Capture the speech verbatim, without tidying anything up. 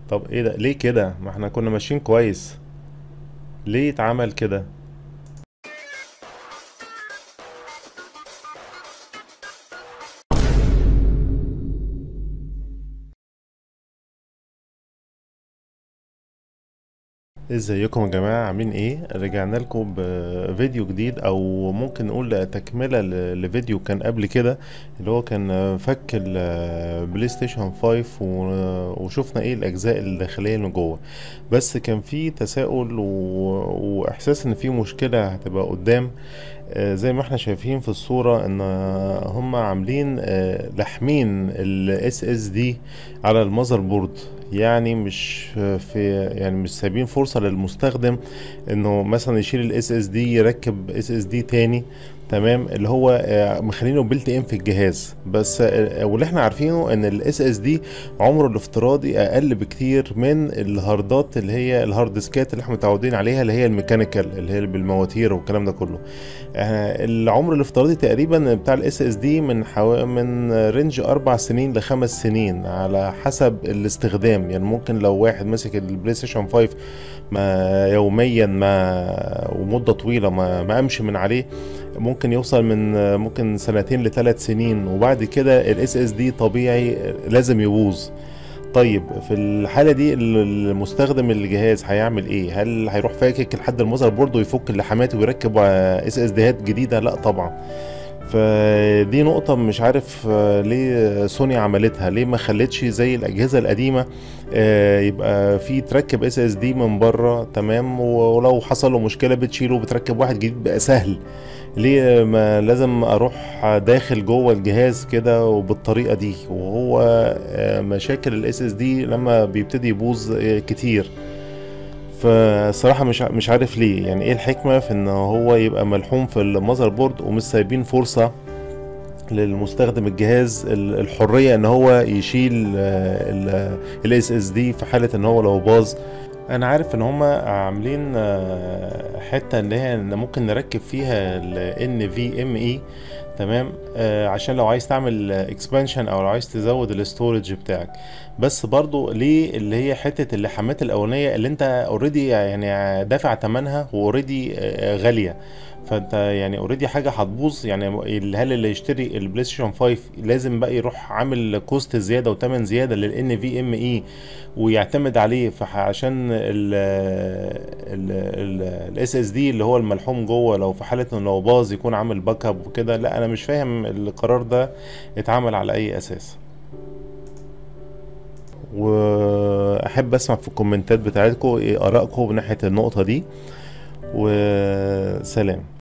طب ايه ده؟ ليه كده؟ ما احنا كنا ماشيين كويس. ليه اتعمل كده؟ ازيكم يا جماعة؟ عاملين ايه؟ رجعنا لكم بفيديو جديد، او ممكن نقول تكملة ل- لفيديو كان قبل كده، اللي هو كان فك البلاي ستيشن خمسة و- وشفنا ايه الاجزاء الداخلية اللي جوه. بس كان في تساؤل و... واحساس ان في مشكلة هتبقى قدام. آه، زي ما احنا شايفين في الصورة ان هم عاملين آه، لاحمين الاس اس دي على المذر بورد. يعني مش في يعني مش سايبين فرصة للمستخدم انه مثلا يشيل الاس اس دي يركب اس اس دي تاني. تمام، اللي هو آه، مخلينه بيلت ان في الجهاز بس. آه، واللي احنا عارفينه ان الاس اس دي عمره الافتراضي اقل بكتير من الهاردات، اللي هي الهارد ديسكات اللي احنا متعودين عليها، اللي هي الميكانيكال، اللي هي بالمواتير والكلام ده كله. آه، العمر الافتراضي تقريبا بتاع الاس اس دي من حو... من رينج اربع سنين لخمس سنين على حسب الاستخدام. يعني ممكن لو واحد مسك البلاي ستيشن خمسة ما يوميا ما ومدة طويلة ما ما قامش من عليه، ممكن يوصل من ممكن سنتين لثلاث سنين، وبعد كده الاس اس دي طبيعي لازم يبوظ. طيب في الحالة دي ال- المستخدم الجهاز هيعمل ايه؟ هل هيروح فاكك لحد المذر بورد ويفك اللحامات ويركب اس اس ديات جديدة؟ لا طبعا. فدي نقطة مش عارف آه، ليه سوني عملتها، ليه ما خلتش زي الأجهزة القديمة. آه، يبقى في تركب اس اس دي من بره تمام، ولو حصل له مشكلة بتشيله وبتركب واحد جديد بقى سهل. ليه ما لازم اروح داخل جوه الجهاز كده وبالطريقة دي؟ وهو آه، مشاكل الاس اس دي لما بيبتدي يبوظ آه، كتير. فصراحة مش ع- مش عارف ليه، يعني ايه الحكمة في ان هو يبقى ملحوم في المذر بورد ومش سايبين فرصة للمستخدم الجهاز ال- الحرية ان هو يشيل الاس اس دي في حالة ان هو لو باظ. انا عارف ان هما عاملين آه، حتة اللي هي ان ممكن نركب فيها ال ان في ام اي. تمام، آه عشان لو عايز تعمل اكسبانشن او لو عايز تزود الاستورج بتاعك. بس برضو ليه اللي هي حتة اللحامات الاولانية اللي انت اوريدي يعني دافع ثمنها واوريدي غالية؟ فانت يعني اوريدي حاجة هتبوظ. يعني هل اللي يشتري البلاي ستيشن خمسة لازم بقى يروح عامل كوست زيادة وتمن زيادة للان في ام اي ويعتمد عليه فح- عشان ال الاس اس دي اللي هو الملحوم جوه، لو في حاله انه لو باظ يكون عامل باك اب وكده؟ لا انا مش فاهم القرار ده اتعمل على اي اساس. واحب اسمع في الكومنتات بتاعتكم ايه ارائكم من ناحيه النقطه دي. وسلام.